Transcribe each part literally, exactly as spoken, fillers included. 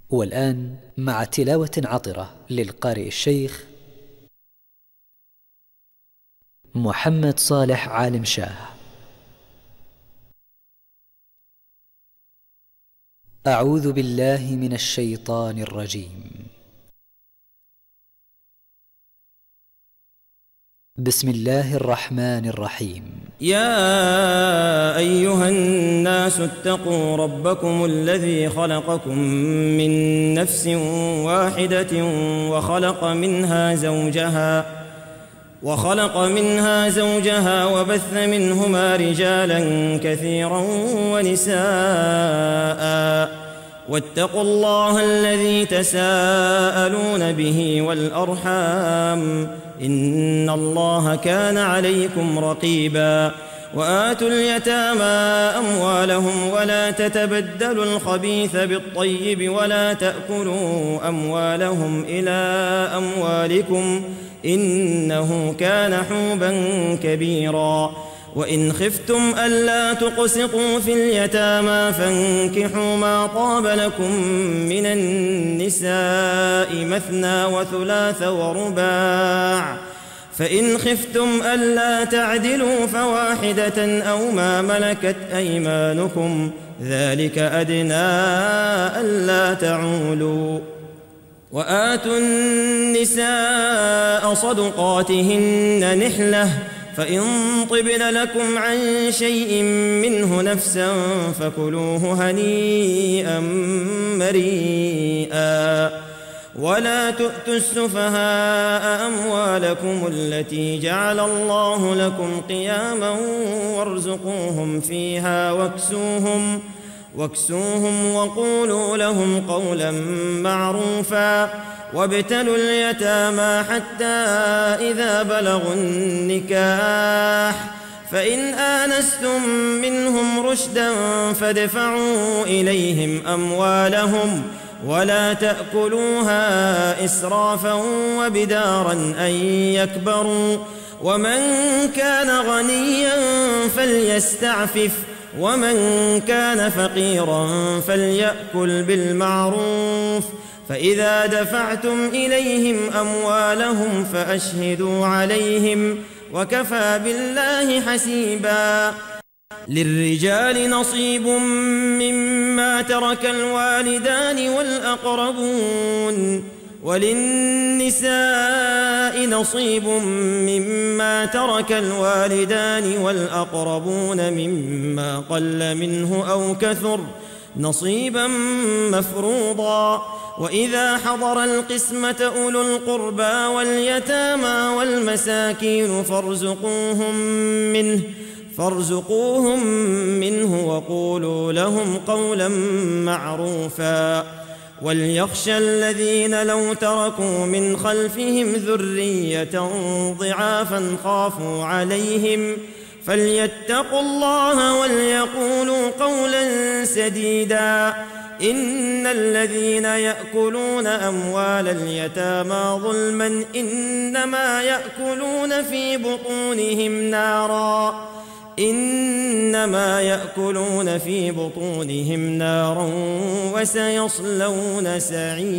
والآن مع تلاوة عطرة للقارئ الشيخ محمد صالح عالم شاه. أعوذ بالله من الشيطان الرجيم. بسم الله الرحمن الرحيم. يا أيها الناس اتقوا ربكم الذي خلقكم من نفس واحدة وخلق منها زوجها وخلق منها زوجها وبث منهما رجالا كثيرا ونساء واتقوا الله الذي تساءلون به والأرحام إن الله كان عليكم رقيبا. وآتوا اليتامى أموالهم ولا تتبدلوا الخبيث بالطيب ولا تأكلوا أموالهم إلى أموالكم إنه كان حوبا كبيرا. وإن خفتم ألا تقسطوا في اليتامى فانكحوا ما طاب لكم من النساء مثنى وثلاث ورباع، فإن خفتم ألا تعدلوا فواحدة أو ما ملكت أيمانكم ذلك أدنى ألا تعولوا. وآتوا النساء صدقاتهن نحلة، فإن طبن لكم عن شيء منه نفسا فكلوه هنيئا مريئا. ولا تؤتوا السفهاء أموالكم التي جعل الله لكم قياما وارزقوهم فيها واكسوهم واكسوهم وقولوا لهم قولا معروفا. وابتلوا اليتامى حتى إذا بلغوا النكاح فإن آنستم منهم رشدا فادفعوا إليهم أموالهم ولا تأكلوها إسرافا وبدارا أن يكبروا. ومن كان غنيا فليستعفف ومن كان فقيرا فليأكل بالمعروف. فإذا دفعتم إليهم أموالهم فأشهدوا عليهم وكفى بالله حسيبا. للرجال نصيب مما ترك الوالدان والأقربون وللنساء نصيب مما ترك الوالدان والأقربون مما قل منه أو كثر نصيبا مفروضا. وإذا حضر القسمة أولو القربى واليتامى والمساكين فارزقوهم منه فارزقوهم منه وقولوا لهم قولا معروفا. وليخشى الذين لو تركوا من خلفهم ذرية ضعافا خافوا عليهم فليتقوا الله وليقولوا قولا سديدا. إن الذين يأكلون أموال اليتامى ظلما إنما يأكلون في بطونهم نارا إنما يأكلون في بطونهم نارا وسيصلون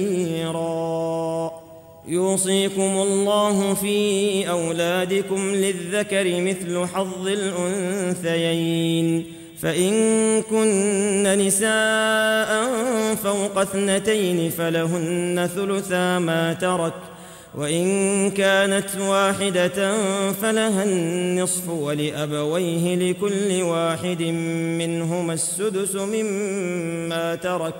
سعيرا. يوصيكم الله في أولادكم للذكر مثل حظ الأنثيين، فإن كن نساء فوق اثنتين فلهن ثلثا ما ترك، وإن كانت واحدة فلها النصف ولأبويه لكل واحد منهما السدس مما ترك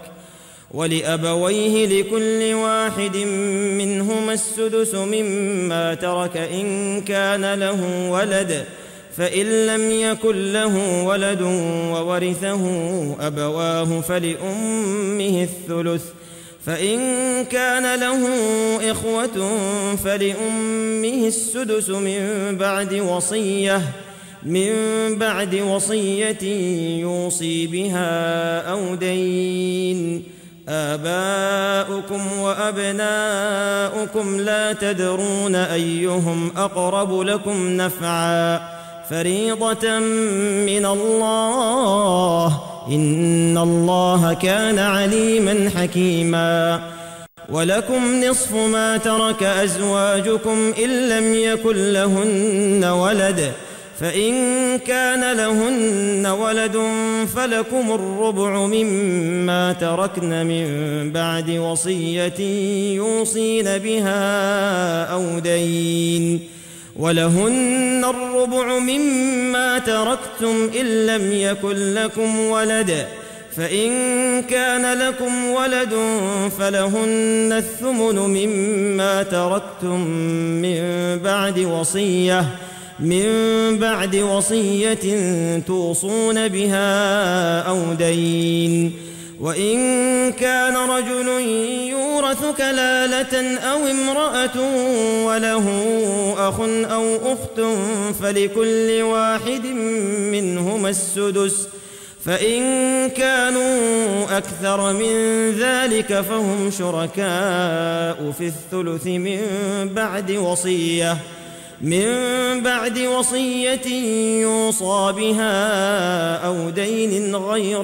ولأبويه لكل واحد منهما السدس مما ترك إن كان له ولد، فإن لم يكن له ولد وورثه أبواه فلأمه الثلث، فإن كان له إخوة فلأمه السدس من بعد وصية من بعد وصية يوصي بها أو دين. آباؤكم وأبناؤكم لا تدرون أيهم أقرب لكم نفعا فريضة من الله إن الله كان عليما حكيما. ولكم نصف ما ترك أزواجكم إن لم يكن لهن ولد، فإن كان لهن ولد فلكم الربع مما تركن من بعد وصية يوصين بها أو دين، ولهن الربع مما تركتم إن لم يكن لكم ولد، فإن كان لكم ولد فلهن الثمن مما تركتم من بعد وصية من بعد وصية توصون بها أو دين. وإن كان رجل يورث كلالة أو امرأة وله أخ أو أخت فلكل واحد منهما السدس، فإن كانوا أكثر من ذلك فهم شركاء في الثلث من بعد وصية من بعد وصية يوصى بها أو دين غير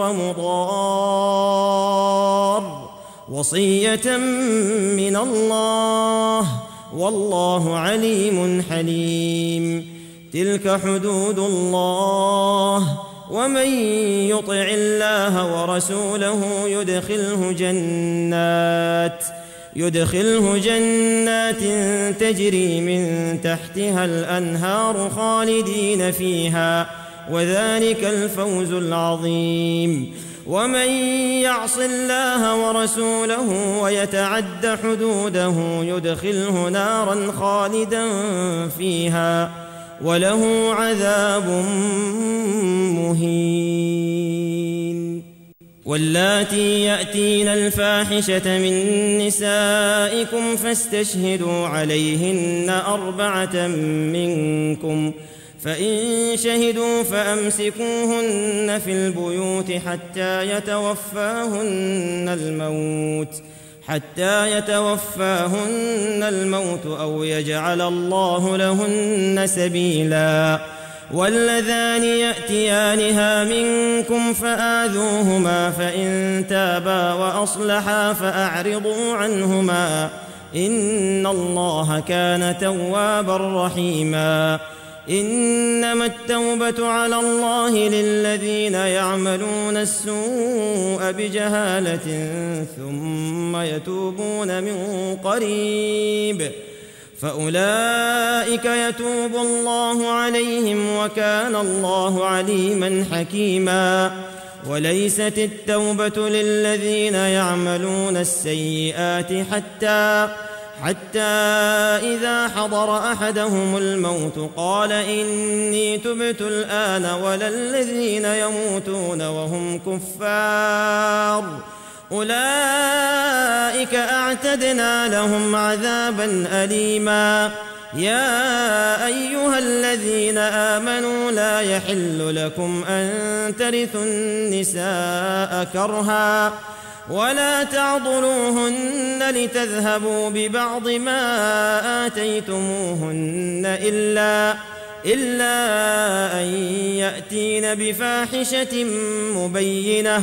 مضار، وصية من الله والله عليم حليم. تلك حدود الله، ومن يطع الله ورسوله يدخله جنات يدخله جنات تجري من تحتها الأنهار خالدين فيها، وذلك الفوز العظيم. ومن يعص الله ورسوله ويتعد حدوده يدخله نارا خالدا فيها وله عذاب مهين. واللاتي يأتين الفاحشة من نسائكم فاستشهدوا عليهن أربعة منكم، فإن شهدوا فأمسكوهن في البيوت حتى يتوفاهن الموت حتى يتوفاهن الموت أو يجعل الله لهن سبيلا. واللذان يأتيانها منكم فآذوهما، فإن تابا وأصلحا فأعرضوا عنهما، إن الله كان توابا رحيما. إنما التوبة على الله للذين يعملون السوء بجهالة ثم يتوبون من قريب فأولئك يتوب الله عليهم وكان الله عليما حكيما. وليست التوبة للذين يعملون السيئات حتى حتى إذا حضر أحدهم الموت قال إني تبت الآن، ولا الذين يموتون وهم كفار أولئك أعتدنا لهم عذابا أليما. يا أيها الذين آمنوا لا يحل لكم أن ترثوا النساء كرها ولا تعضلوهن لتذهبوا ببعض ما آتيتموهن إلا إلا أن يأتين بفاحشة مبينة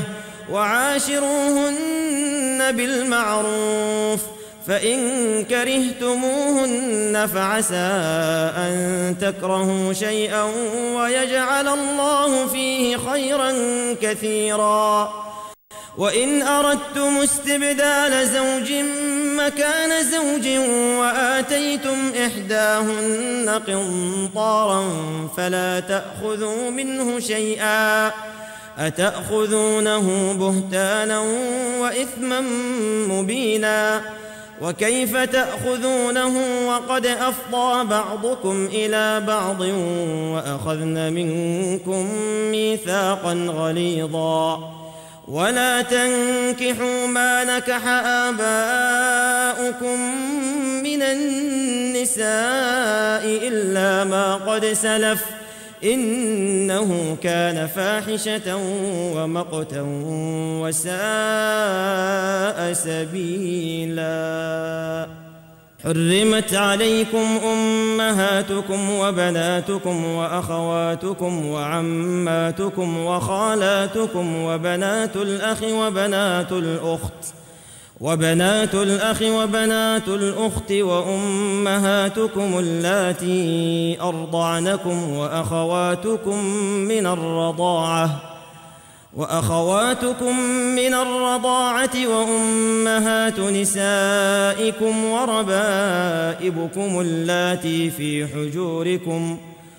وعاشروهن بالمعروف، فإن كرهتموهن فعسى أن تكرهوا شيئا ويجعل الله فيه خيرا كثيرا. وإن أردتم استبدال زوج مكان زوج وآتيتم إحداهن قنطارا فلا تأخذوا منه شيئا، أتأخذونه بهتانا وإثما مبينا. وكيف تأخذونه وقد أفضى بعضكم إلى بعض وأخذن منكم ميثاقا غليظا. ولا تنكحوا ما نكح آباؤكم من النساء إلا ما قد سلف إنه كان فاحشة ومقتا وساء سبيلا. حرمت عليكم أمهاتكم وبناتكم وأخواتكم وعماتكم وخالاتكم وبنات الأخ وبنات الأخت وبنات الأخ وبنات الأخت وأمهاتكم اللاتي أرضعنكم وأخواتكم من الرضاعة وأخواتكم من الرضاعة وأمهات نسائكم وربائبكم اللاتي في حجوركم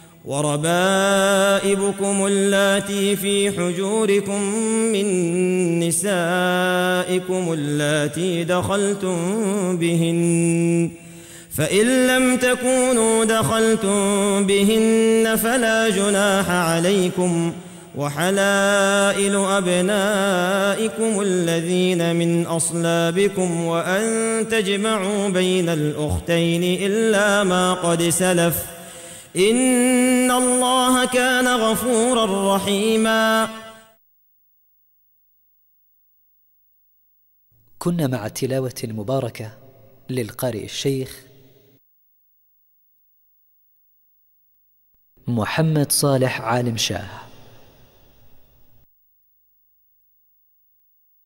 وربائبكم اللاتي في حجوركم من نسائكم اللاتي دخلتم بهن فإن لم تكونوا دخلتم بهن فلا جناح عليكم وحلائل أبنائكم الذين من أصلابكم وأن تجمعوا بين الأختين إلا ما قد سلف إن الله كان غفورا رحيما. كنا مع التلاوة المباركة للقارئ الشيخ محمد صالح عالم شاه.